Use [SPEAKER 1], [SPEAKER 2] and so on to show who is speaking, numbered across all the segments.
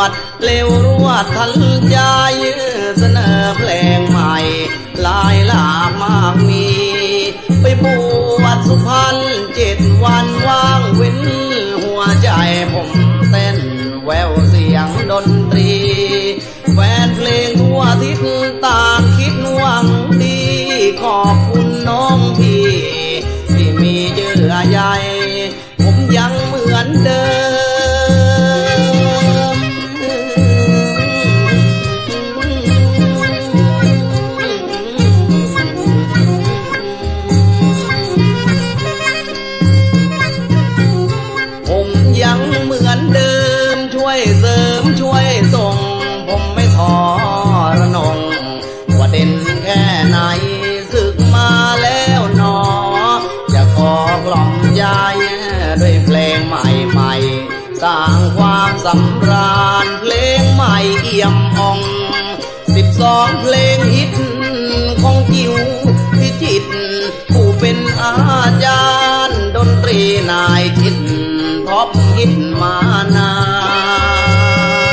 [SPEAKER 1] ดเร็วรวดทันใจเสนอเพลงใหม่ลายลามากมีไปบวชสุพรรณ7 วันว่างเว้นหัวใจผมเต้นแววเสียงดนตรีแฟนเพลงทั่วทิศต่างคิดหวังดีขอบคุณน้องพี่ที่มีเยื่อใยผมยังเหมือนเดิมผมยังเหมือนเดิมช่วยเสริมช่วยส่งผมไม่ท้อระนงว่าเด่นแค่ไหนศึกมาแล้วหนอจะขอกล่อมใจด้วยเพลงใหม่ๆสร้างความสำราญเพลงใหม่เอี่ยมอ่อง12 เพลงฮิตของจิ๋วพิจิตรผู้เป็นอาจารย์ดนตรีนายทิศท็อปฮิตมานาน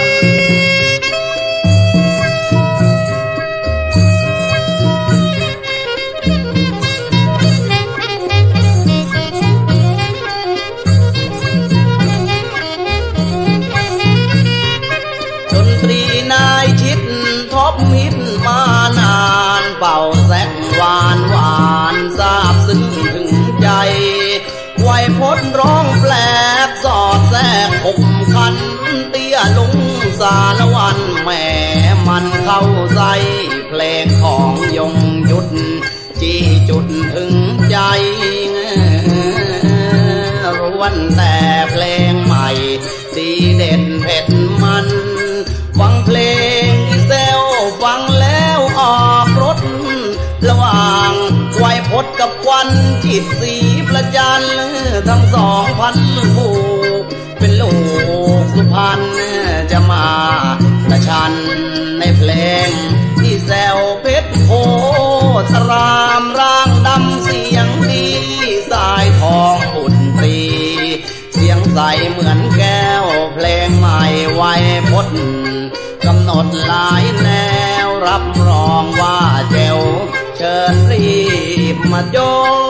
[SPEAKER 1] ดนตรีนายชิดท็อปฮิตมานานเป่าแซกหวานซาบซึ้งถึงใจไวยพจน์ร้องแปลกสอดแทรกขบขันเตี้ยลุงสารวันแม่มันเข้าใจเพลงของยงยุทธจี้จุดถึงใจร้วนแต่เพลงใหม่ดีเด็ดเผ็ดมันฟังเพลงอีเซลฟังแล้วออกรถระหว่างไวยพจน์กับควันจิตสีประจันทั้ง2 พันผู้เป็นลูกสุพรรณจะมาประชันในเพลงที่แซวเพชรโพธารามร่างดำเสียงดีสายทองบุตรีเสียงใสเหมือนแก้วเพลงใหม่ไวยพจน์กำหนดหลายแนวรับรองว่าเจ๋วเชิญรีบมาจอง